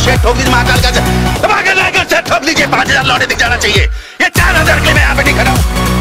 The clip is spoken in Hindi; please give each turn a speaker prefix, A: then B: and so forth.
A: शेर ठोक लीजिए, महाकाल का ठोक लीजिए, 5,000 लौटे दिख जाना चाहिए। ये 4,000 के लिए मैं यहाँ पे नहीं खड़ा हूँ।